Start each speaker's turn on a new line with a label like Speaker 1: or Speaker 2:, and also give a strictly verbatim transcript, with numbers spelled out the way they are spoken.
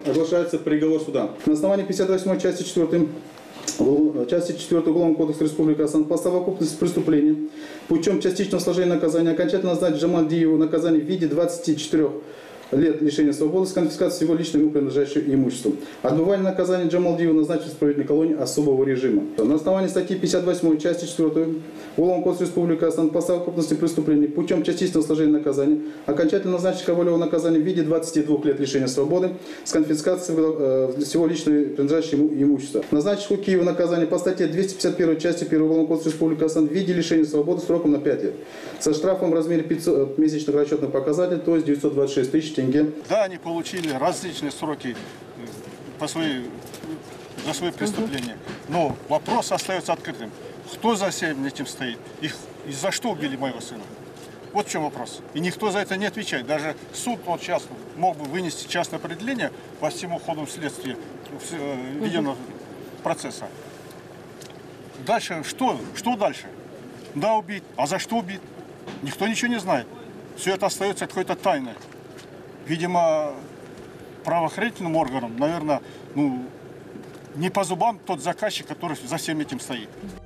Speaker 1: Оглашается приговор суда. На основании пятьдесят восьмой части четвёртой части четвёртой Уголовного кодекса Республики Казахстан по совокупности преступлений путем частичного сложения наказания окончательно назначить Джамалдиеву наказание в виде двадцати четырёх лет лишения свободы с конфискацией его личного ему принадлежащего имущества. Отбывание наказания Джамалдиеву назначить в исправительной колонии особого режима. На основании статьи пятьдесят восьмой части четвёртой Уголовного кодекса Республики Казахстан по совокупности преступлений путем частичного сложения наказания окончательно назначить Ковалеву наказание в виде двадцати двух лет лишения свободы с конфискацией э, всего личного принадлежащего ему имущества. Назначить Хукиеву наказание по статье двести пятьдесят первой части первого Уголовного кодекса Республики Казахстан в виде лишения свободы сроком на пять лет со штрафом в размере пятисот месячных расчетных показателей, то есть девятьсот двадцать шесть тысяч тенге.
Speaker 2: Да, они получили различные сроки по своей, за свои преступления, но вопрос остается открытым. Кто за всем этим стоит? Их, и за что убили моего сына? Вот в чем вопрос. И никто за это не отвечает. Даже суд вот сейчас мог бы вынести частное определение по всему ходу следствия, введенного процесса. Дальше что? Что дальше? Да, убит. А за что убит? Никто ничего не знает. Все это остается какой-то тайной. Видимо, правоохранительным органам, наверное, ну, не по зубам тот заказчик, который за всем этим стоит.